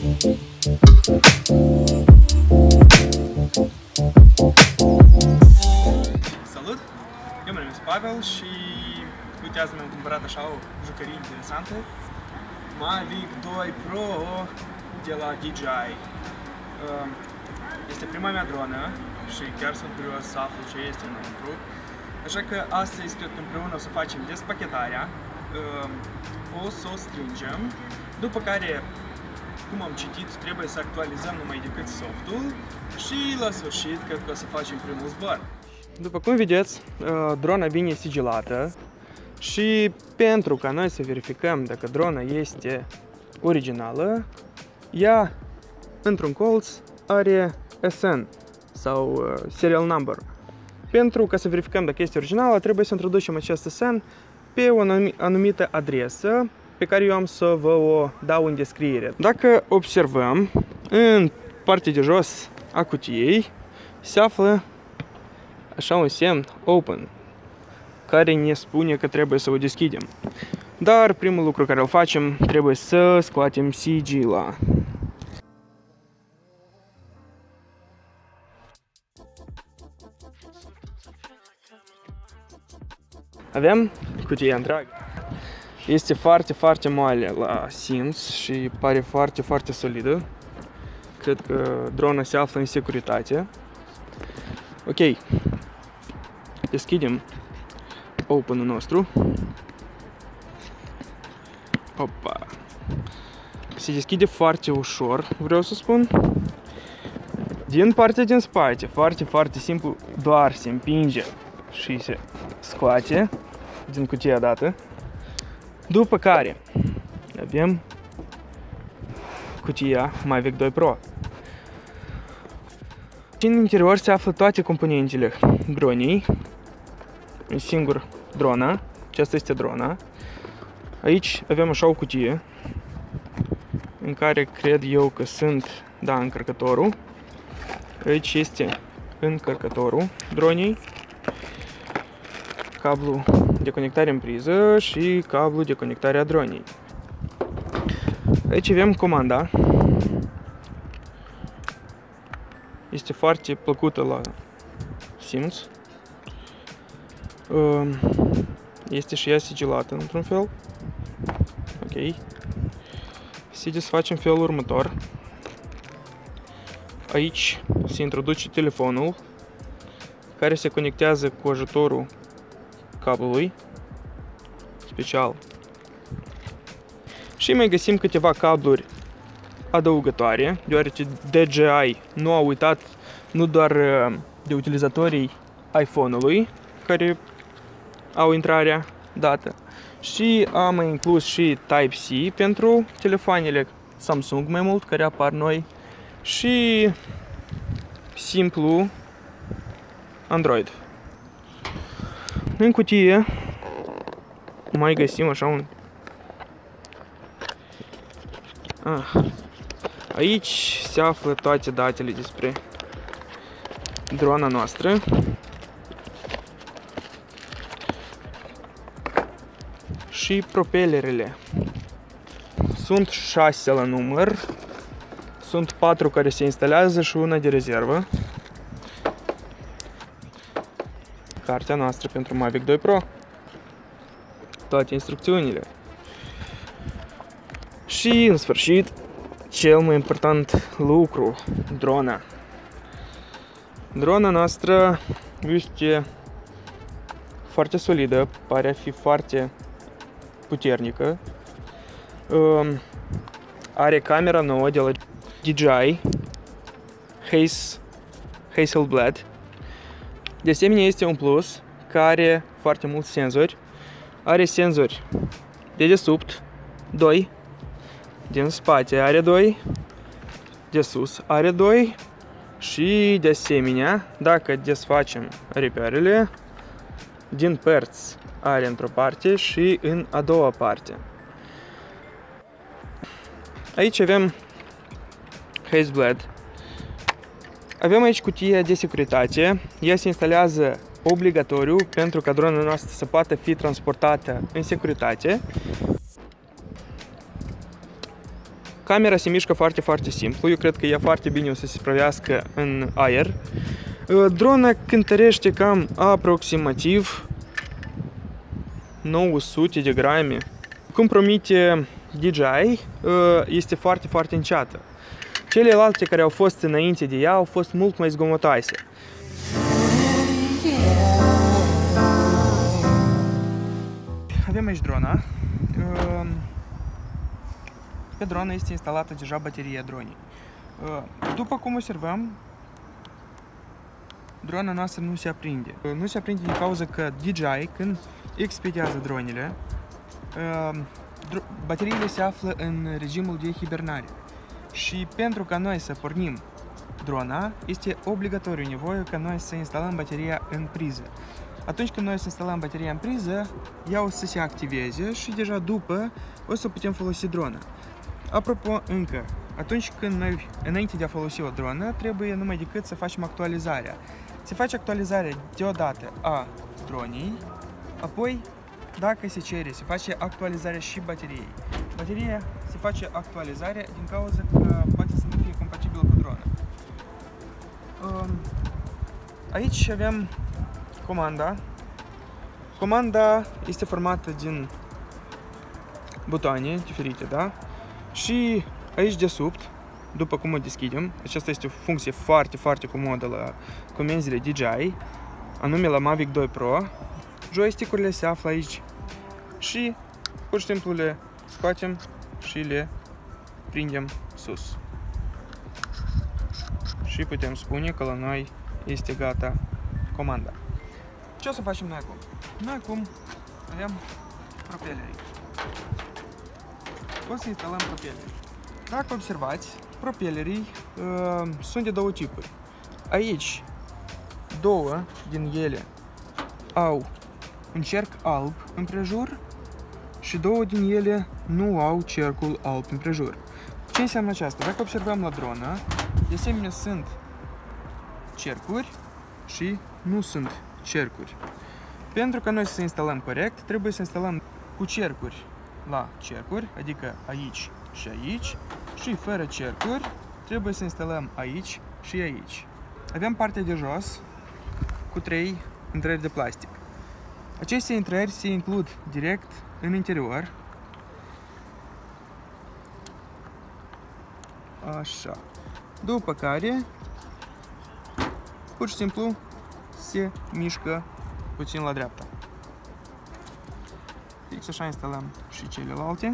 Salut! Eu mă numesc Pavel și uite, azi mi-am cumpărat așa o jucărie interesantă, Mavic 2 Pro de la DJI. Este prima mea dronă și chiar sunt curios să aflu ce este înăuntru. Așa că astăzi cred că împreună o să facem despachetarea, o să o strângem, după care, cum am citit, trebuie să actualizăm numai decât softul și la sfârșit cred că o să facem primul zbor. După cum vedeți, drona vine sigilată și pentru ca noi să verificăm dacă drona este originală, ea într-un colț are SN sau serial number. Pentru ca să verificăm dacă este originală, trebuie să introducem acest SN pe o anumită adresă pe care eu am să vă o dau în descriere. Dacă observăm, în partea de jos a cutiei se află așa un semn Open, care ne spune că trebuie să o deschidem. Dar primul lucru care îl facem, trebuie să scoatem sigila. Avem cutia întreagă. Este foarte moale la simț și pare foarte solidă. Cred că drona se află în securitate. Ok. Deschidem Open-ul nostru. Opa. Se deschide foarte ușor, vreau să spun. Din partea din spate, foarte simplu, doar se împinge și se scoate din cutia dată. După care avem cutia Mavic 2 Pro. În interior se află toate componentele dronei. Un singur drona. Aceasta este drona. Aici avem așa o cutie în care cred eu că sunt, da, încărcătorul. Aici este încărcătorul dronei, cablu de conectare în priză și cablu de conectare a dronei. Aici avem comanda. Este foarte plăcută la simț. Este și ea sigilată într-un fel. Ok. Se desface în felul următor. Aici se introduce telefonul, care se conectează cu ajutorul cablului special. Și mai găsim câteva cabluri adăugătoare, deoarece DJI nu a uitat nu doar de utilizatorii iPhone-ului care au intrarea dată, și am inclus și Type-C pentru telefoanele Samsung mai mult, care apar noi, și simplu Android. În cutie mai găsim așa un... Aici se află toate datele despre drona noastră. Și propelerele. Sunt 6 la număr. Sunt 4 care se instalează și una de rezervă. Cartea noastră pentru Mavic 2 Pro. Toate instrucțiunile. Și în sfârșit, cel mai important lucru, drona. Drona noastră este foarte solidă, pare a fi foarte puternică. Are camera nouă de la DJI Hasselblad. De asemenea, este un plus care are foarte mulți senzori. Are senzori de desubt 2, din spate are 2, de sus are 2 și de asemenea, dacă desfacem reperele, din părți are într-o parte și în a doua parte. Aici avem Hasselblad. Avem aici cutia de securitate. Ea se instalează obligatoriu pentru ca drona noastră să poată fi transportată în securitate. Camera se mișcă foarte, foarte simplu. Eu cred că ea foarte bine o să se supraviețuiască în aer. Drona cântărește cam aproximativ 900 de grame. Cum promite DJI, este foarte, foarte înceată. Celelalte care au fost înainte de ea au fost mult mai zgomotoase. Avem aici drona. Pe dronă este instalată deja bateria dronei. După cum observăm, drona noastră nu se aprinde. Nu se aprinde din cauza că DJI, când expediază dronele, bateriile se află în regimul de hibernare. Și pentru ca noi să pornim drona, este obligatoriu nevoie ca noi să instalăm bateria în priză. Atunci când noi să instalăm bateria în priză, ea o să se activeze și deja după o să putem folosi drona. Apropo, încă, atunci când noi, înainte de a folosi o dronă, trebuie numai decât să facem actualizarea. Se face actualizarea deodată a dronei, apoi, dacă se cere, se face actualizarea și bateriei. Bateria se face actualizarea din cauza că poate să nu fie compatibil cu drona. Aici avem comanda. Comanda este formată din butoane diferite, da? Și aici desubt, după cum o deschidem, aceasta este o funcție foarte, foarte comodă la comenzile DJI, anume la Mavic 2 Pro. Joystick-urile se află aici și pur și simplu le scoatem și le prindem sus. Și putem spune că la noi este gata comanda. Ce o să facem noi acum? Noi acum avem propellerii. O să instalăm propellerii. Dacă observați, propellerii sunt de două tipuri. Aici, două din ele au un cerc alb împrejur și două din ele nu au cercul alb împrejur. Ce înseamnă aceasta? Dacă observăm la dronă, de asemenea sunt cercuri și nu sunt cercuri. Pentru că noi să instalăm corect, trebuie să instalăm cu cercuri la cercuri, adică aici și aici, și fără cercuri trebuie să instalăm aici și aici. Avem partea de jos cu 3 intrări de plastic. Aceste intrări se includ direct în interior. Așa. După care, pur și simplu, se mișcă puțin la dreapta. Fix așa instalăm și celelalte.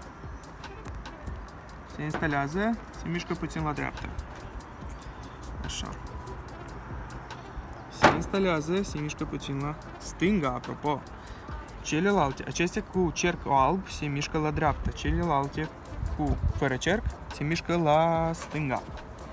Se instalează, se mișcă puțin la dreapta. Așa. Se instalează, se mișcă puțin la stânga, apropo. Celelalte, acestea cu cerc alb, se mișcă la dreapta. Celelalte cu fără cerc, se mișcă la stânga.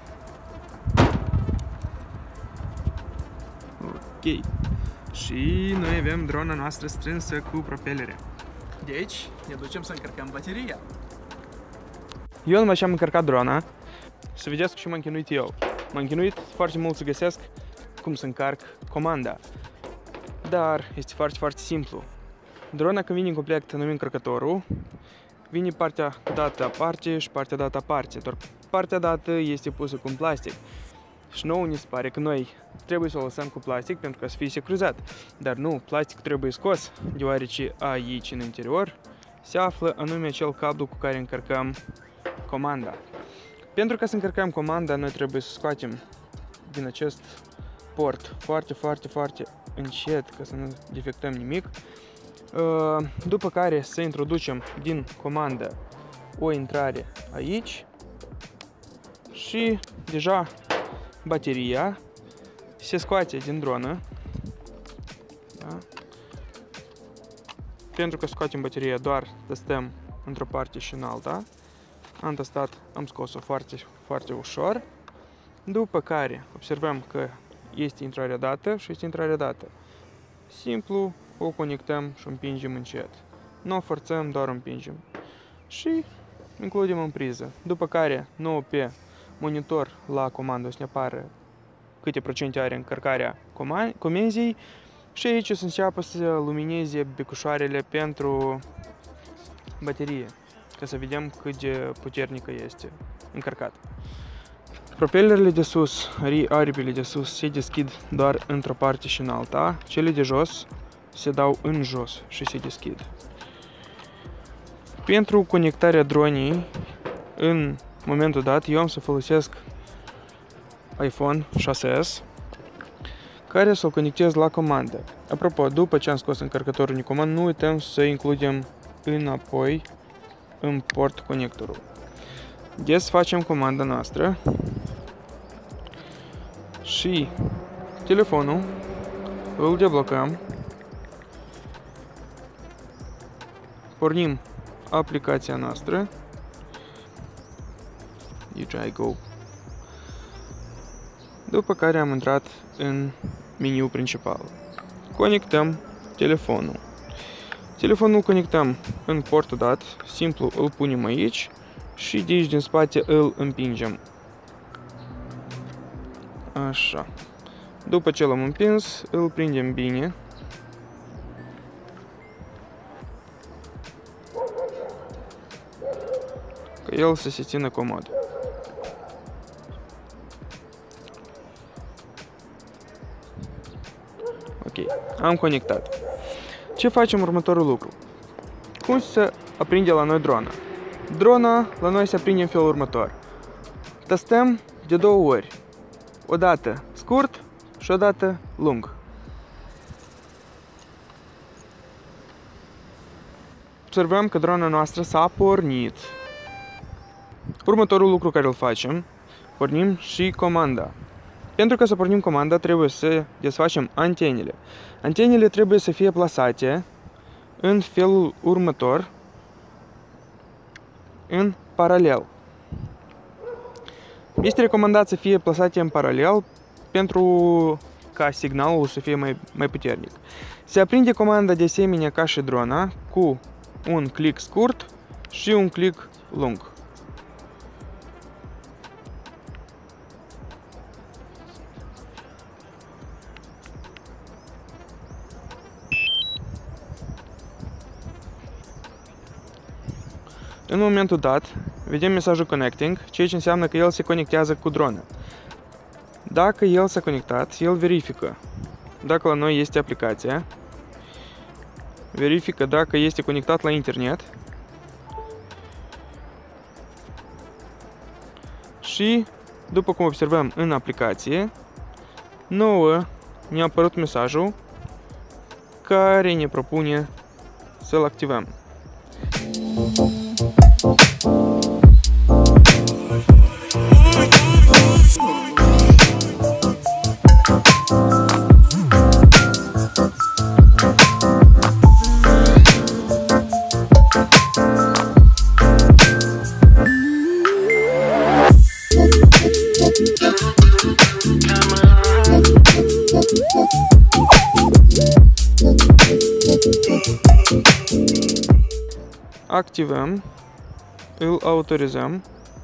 Ok. Și noi avem drona noastră strânsă cu propellere. Deci, ne ducem să încărcăm bateria. Eu numai ce-am încărcat drona, să vedeți că și m-am chinuit eu. M-am chinuit foarte mult să găsesc cum să încarc comanda. Dar este foarte, foarte simplu. Drona când vine în complet numim încărcătorul, vine partea dată aparte și partea dată aparte. Doar partea dată este pusă cu un plastic. Și nouă ne se pare că noi trebuie să o lăsăm cu plastic pentru ca să fie securizat. Dar nu, plasticul trebuie scos, deoarece aici în interior se află anume acel cablu cu care încărcăm comanda. Pentru ca să încărcăm comanda, noi trebuie să scoatem din acest port foarte, foarte, foarte încet, ca să nu defectăm nimic. După care să introducem din comandă o intrare aici și deja bateria se scoate din dronă. Da? Pentru că scoatem bateria doar testăm într-o parte și în alta. Am testat, am scos-o foarte, foarte ușor. După care observăm că este intrarea dată și este intrarea dată. Simplu o conectăm și împingem încet. Nu o forțăm, doar o împingem. Și includem în priză. După care, nouă pe monitor la comandă o să ne apară câte procente are încărcarea comenzii și aici o să înceapă să lumineze becușoarele pentru baterie. ca să vedem cât de puternică este încărcat. Propellerele de sus, aripile de sus se deschid doar într-o parte și în alta, cele de jos se dau în jos și se deschid. Pentru conectarea dronei, în momentul dat, eu am să folosesc iPhone 6s, care să-l conectez la comandă. Apropo, după ce am scos încărcătorul din comandă, nu uităm să includem înapoi în port conectorul. Desfacem comanda noastră și telefonul îl deblocăm, pornim aplicația noastră, DJI Go, după care am intrat în meniu principal. Conectăm telefonul. Telefonul conectăm în portul dat, simplu îl punem aici și de aici din spate îl împingem. Așa. După ce l-am împins, îl prindem bine. Ca el să se țină comod. Ok, am conectat. Ce facem următorul lucru? Cum se aprinde la noi drona? Drona la noi se aprinde în felul următor. Testăm de 2 ori. O dată scurt și o dată lung. Observăm că drona noastră s-a pornit. Următorul lucru care îl facem, pornim și comanda. Pentru că să pornim comanda, trebuie să desfacem antenele. Antenele trebuie să fie plasate în felul următor, în paralel. Este recomandat să fie plasate în paralel pentru ca signalul să fie mai puternic. Se aprinde comanda de asemenea ca și drona cu un click scurt și un click lung. În momentul dat, vedem mesajul Connecting, ceea ce înseamnă că el se conectează cu drona. Dacă el s-a conectat, el verifică dacă la noi este aplicația, verifică dacă este conectat la internet și, după cum observăm în aplicație, nouă ne-a apărut mesajul care ne propune să-l activăm. Activăm, îl autorizăm,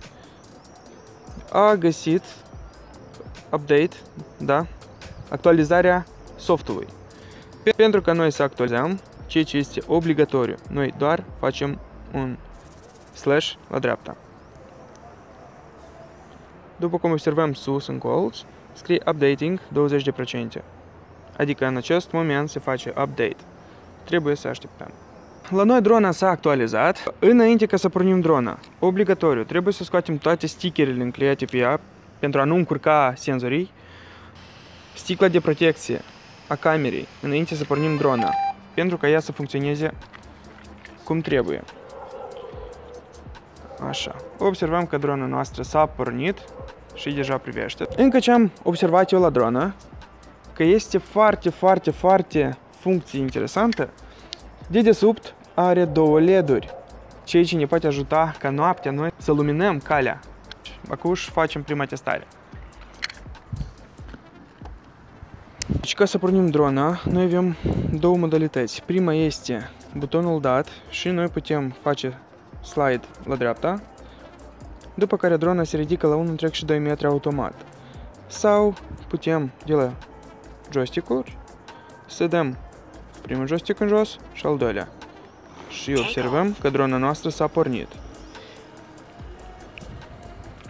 a găsit update, da, actualizarea softului. Pentru că noi să actualizăm, ceea ce este obligatoriu, noi doar facem un slash la dreapta. După cum observăm sus în colț, scrie updating 20%, adică în acest moment se face update. Trebuie să așteptăm. La noi drona s-a actualizat. Înainte ca să pornim drona, obligatoriu, trebuie să scoatem toate stickerele încleiate pe ea pentru a nu încurca senzorii, sticla de protecție a camerei înainte să pornim drona, pentru ca ea să funcționeze cum trebuie. Așa. Observăm că drona noastră s-a pornit și deja privește. Încă ce am observat eu la dronă, că este foarte funcție interesantă. Dedesubt are 2 LED-uri, ceea ce ne poate ajuta ca noaptea noi să luminăm calea. Acum facem prima testare. Deci ca să pornim drona, noi avem 2 modalități. Prima este butonul dat și noi putem face slide la dreapta, după care drona se ridică la 1,2 metri automat. Sau putem de la joystick-uri să dăm primul joystick în jos și al doilea. Și observăm că drona noastră s-a pornit.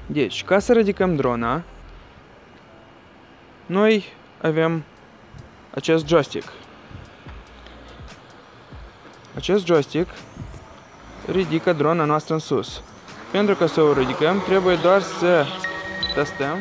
Deci, ca să ridicăm drona, noi avem acest joystick. Acest joystick ridică drona noastră în sus. Pentru că să o ridicăm, trebuie doar să testăm.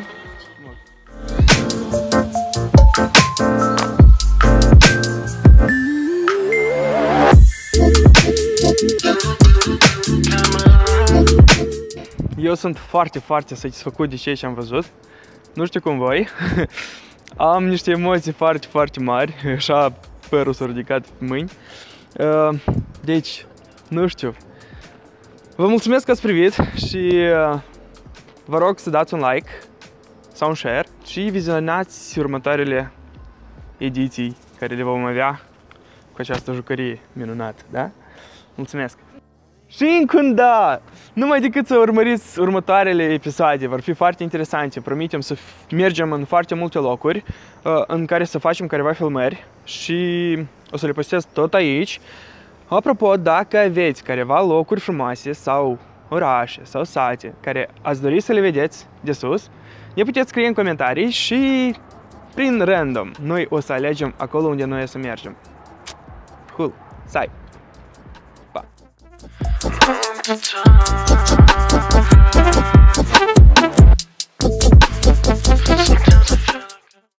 Eu sunt foarte satisfăcut de ceea ce am văzut. Nu știu cum voi. Am niște emoții foarte mari. Așa părul s-a ridicat pe mâini. Deci, nu știu. Vă mulțumesc că ați privit și vă rog să dați un like sau un share și vizionați următoarele ediții care le vom avea cu această jucărie minunată, da? Mulțumesc! Și încă un da! Numai decât să urmăriți următoarele episoade, vor fi foarte interesante. Promitem să mergem în foarte multe locuri în care să facem careva filmări și o să le postez tot aici. Apropo, dacă aveți careva locuri frumoase sau orașe sau sate care ați dori să le vedeți de sus, ne puteți scrie în comentarii și prin random noi o să alegem acolo unde noi o să mergem. Cool! Sai! Pa!